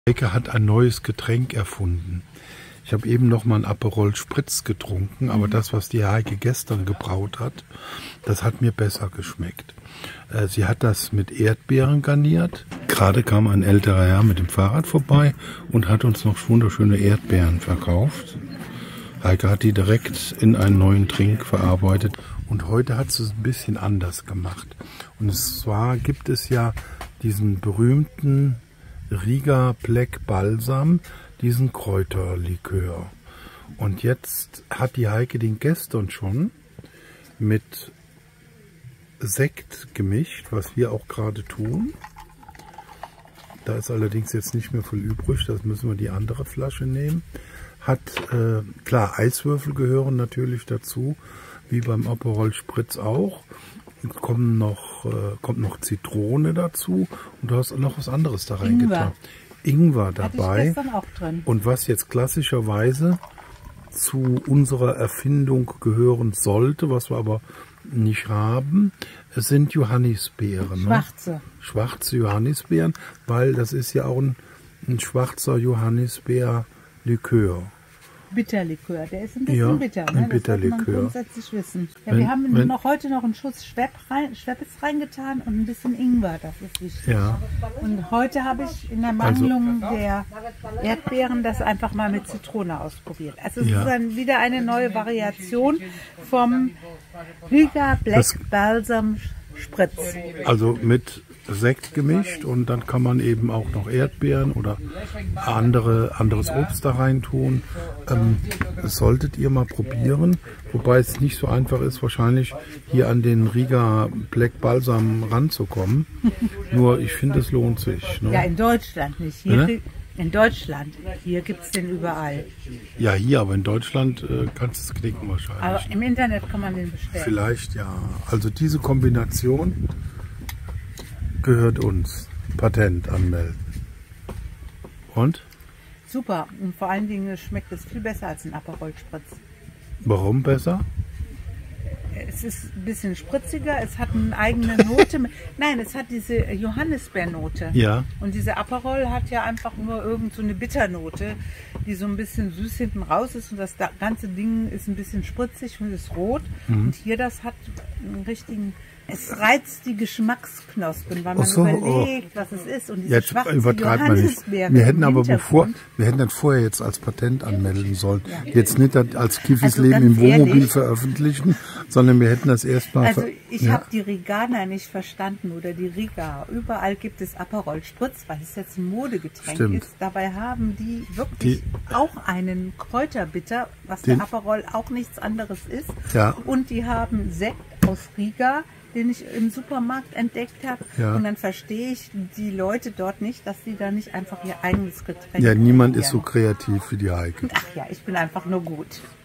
Heike hat ein neues Getränk erfunden. Ich habe eben noch mal einen Aperol Spritz getrunken, aber das, was die Heike gestern gebraut hat, das hat mir besser geschmeckt. Sie hat das mit Erdbeeren garniert. Gerade kam ein älterer Herr mit dem Fahrrad vorbei und hat uns noch wunderschöne Erdbeeren verkauft. Heike hat die direkt in einen neuen Trink verarbeitet und heute hat sie es ein bisschen anders gemacht. Und zwar gibt es ja diesen berühmten Riga Black Balsam, diesen Kräuterlikör. Und jetzt hat die Heike den gestern schon mit Sekt gemischt, was wir auch gerade tun. Da ist allerdings jetzt nicht mehr viel übrig, das müssen wir die andere Flasche nehmen. Hat, klar, Eiswürfel gehören natürlich dazu, wie beim Aperol Spritz auch. Kommt noch Zitrone dazu und du hast noch was anderes da reingetan. Ingwer dabei. Hatte ich gestern auch drin. Und was jetzt klassischerweise zu unserer Erfindung gehören sollte, was wir aber nicht haben, es sind Johannisbeeren. Schwarze. Ne? Schwarze Johannisbeeren, weil das ist ja auch ein schwarzer Johannisbeer-Likör. Bitterlikör, der ist ein bisschen bitter. Ne? Ein Bitterlikör. Das sollte man grundsätzlich wissen. Ja, wir haben heute noch einen Schuss Schweppes reingetan und ein bisschen Ingwer, das ist wichtig. Ja. Und heute habe ich in der Mangelung der Erdbeeren das einfach mal mit Zitrone ausprobiert. Also es ist dann wieder eine neue Variation vom Riga Black Balsam Spritz. Also mit Sekt gemischt und dann kann man eben auch noch Erdbeeren oder anderes Obst da rein tun. Das solltet ihr mal probieren, wobei es nicht so einfach ist, wahrscheinlich hier an den Riga Black Balsam ranzukommen. Nur ich finde, es lohnt sich. Ne? Ja, in Deutschland nicht. Hier in Deutschland, hier gibt es den überall. Ja, hier, aber in Deutschland kannst du es knicken wahrscheinlich. Aber im Internet kann man den bestellen. Vielleicht ja. Also diese Kombination gehört uns. Patent anmelden. Und? Super. Und vor allen Dingen schmeckt es viel besser als ein Aperol Spritz. Warum besser? Es ist ein bisschen spritziger, es hat eine eigene Note. Nein, es hat diese Johannisbeernote. Ja. Und diese Aperol hat ja einfach nur irgend so eine Bitternote, die so ein bisschen süß hinten raus ist. Und das ganze Ding ist ein bisschen spritzig und ist rot. Und hier, das hat einen richtigen... Es reizt die Geschmacksknospen, weil man überlegt, was es ist. Und diese jetzt übertreibt man nicht. Wir hätten aber das vorher jetzt als Patent anmelden sollen. Ja. Jetzt nicht als Kiffis Leben im Wohnmobil veröffentlichen, sondern wir hätten das erstmal... Also ich habe die Riganer nicht verstanden oder die Riga. Überall gibt es Aperol Spritz, weil es jetzt ein Modegetränk ist. Dabei haben die wirklich auch einen Kräuterbitter, was der Aperol auch nichts anderes ist. Ja. Und die haben Sekt aus Riga, den ich im Supermarkt entdeckt habe. Ja. Und dann verstehe ich die Leute dort nicht, dass sie da nicht einfach ihr eigenes Getränk niemand ist so kreativ wie die Heike. Ach ja, ich bin einfach nur gut.